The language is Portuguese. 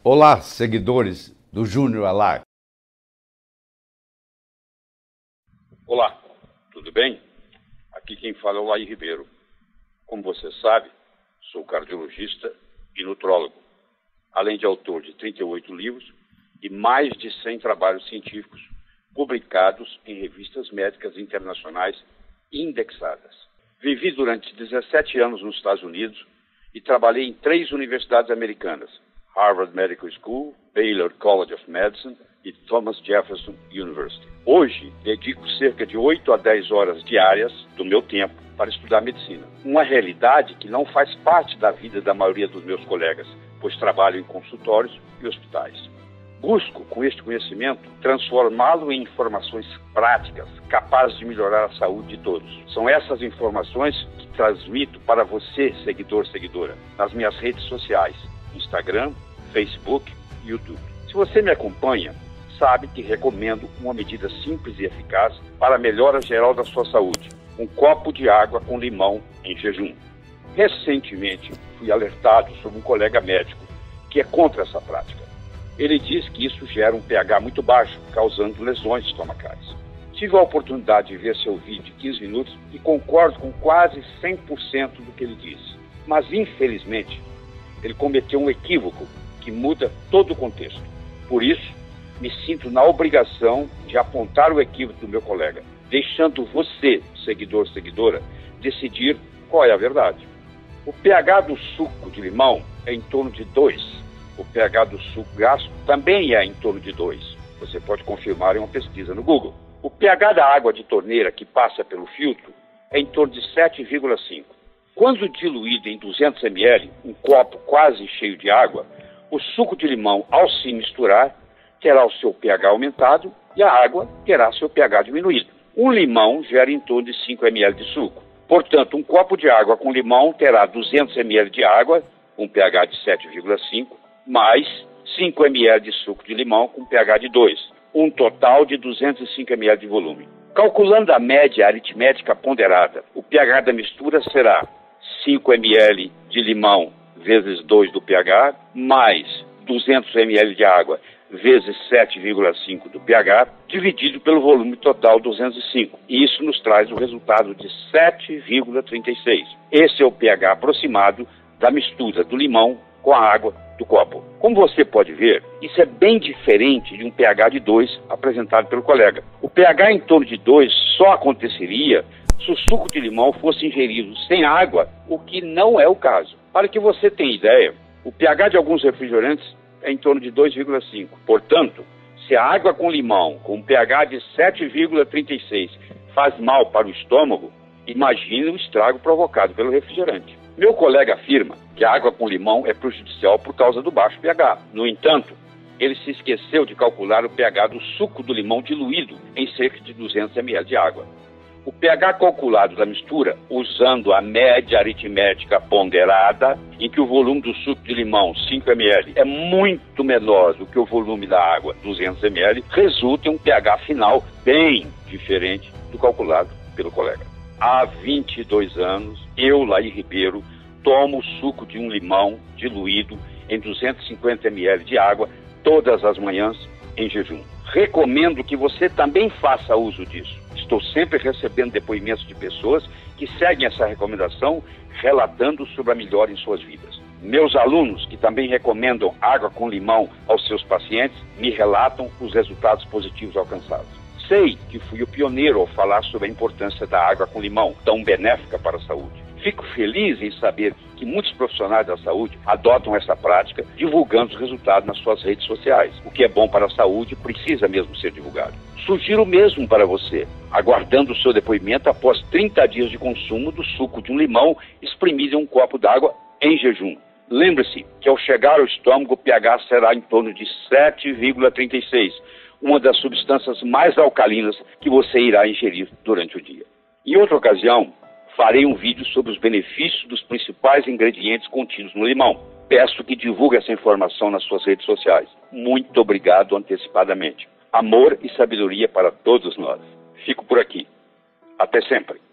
Olá, seguidores do Júnior Alá. Olá, tudo bem? Aqui quem fala é o Laí Ribeiro. Como você sabe, sou cardiologista e nutrólogo, além de autor de 38 livros e mais de 100 trabalhos científicos publicados em revistas médicas internacionais indexadas. Vivi durante 17 anos nos Estados Unidos e trabalhei em 3 universidades americanas: Harvard Medical School, Baylor College of Medicine e Thomas Jefferson University. Hoje, dedico cerca de 8 a 10 horas diárias do meu tempo para estudar medicina. Uma realidade que não faz parte da vida da maioria dos meus colegas, pois trabalho em consultórios e hospitais. Busco, com este conhecimento, transformá-lo em informações práticas, capazes de melhorar a saúde de todos. São essas informações que transmito para você, seguidor, seguidora, nas minhas redes sociais, Instagram, Facebook e YouTube. Se você me acompanha, sabe que recomendo uma medida simples e eficaz para a melhora geral da sua saúde: um copo de água com limão em jejum. Recentemente, fui alertado sobre um colega médico que é contra essa prática. Ele diz que isso gera um pH muito baixo, causando lesões estomacais. Tive a oportunidade de ver seu vídeo de 15 minutos e concordo com quase 100% do que ele disse. Mas, infelizmente, ele cometeu um equívoco que muda todo o contexto. Por isso, me sinto na obrigação de apontar o equívoco do meu colega, deixando você, seguidor, seguidora, decidir qual é a verdade. O pH do suco de limão é em torno de 2. O pH do suco gástrico também é em torno de 2. Você pode confirmar em uma pesquisa no Google. O pH da água de torneira que passa pelo filtro é em torno de 7,5. Quando diluído em 200 ml, um copo quase cheio de água, o suco de limão, ao se misturar, terá o seu pH aumentado e a água terá seu pH diminuído. Um limão gera em torno de 5 ml de suco. Portanto, um copo de água com limão terá 200 ml de água, com pH de 7,5, mais 5 ml de suco de limão com pH de 2, um total de 205 ml de volume. Calculando a média aritmética ponderada, o pH da mistura será 5 ml de limão vezes 2 do pH, mais 200 ml de água vezes 7,5 do pH, dividido pelo volume total 205. E isso nos traz o resultado de 7,36. Esse é o pH aproximado da mistura do limão com a água do copo. Como você pode ver, isso é bem diferente de um pH de 2 apresentado pelo colega. O pH em torno de 2 só aconteceria se o suco de limão fosse ingerido sem água, o que não é o caso. Para que você tenha ideia, o pH de alguns refrigerantes é em torno de 2,5. Portanto, se a água com limão com um pH de 7,36 faz mal para o estômago, imagine o estrago provocado pelo refrigerante. Meu colega afirma que a água com limão é prejudicial por causa do baixo pH. No entanto, ele se esqueceu de calcular o pH do suco do limão diluído em cerca de 200 ml de água. O pH calculado da mistura, usando a média aritmética ponderada, em que o volume do suco de limão, 5 ml, é muito menor do que o volume da água, 200 ml, resulta em um pH final bem diferente do calculado pelo colega. Há 22 anos, eu, Laí Ribeiro, tomo o suco de um limão diluído em 250 ml de água todas as manhãs em jejum. Recomendo que você também faça uso disso. Estou sempre recebendo depoimentos de pessoas que seguem essa recomendação, relatando sobre a melhora em suas vidas. Meus alunos, que também recomendam água com limão aos seus pacientes, me relatam os resultados positivos alcançados. Sei que fui o pioneiro ao falar sobre a importância da água com limão, tão benéfica para a saúde. Fico feliz em saber que muitos profissionais da saúde adotam essa prática, divulgando os resultados nas suas redes sociais. O que é bom para a saúde precisa mesmo ser divulgado. Sugiro o mesmo para você, aguardando o seu depoimento após 30 dias de consumo do suco de um limão espremido em um copo d'água em jejum. Lembre-se que ao chegar ao estômago o pH será em torno de 7,36, uma das substâncias mais alcalinas que você irá ingerir durante o dia. Em outra ocasião, farei um vídeo sobre os benefícios dos principais ingredientes contidos no limão. Peço que divulgue essa informação nas suas redes sociais. Muito obrigado antecipadamente. Amor e sabedoria para todos nós. Fico por aqui. Até sempre.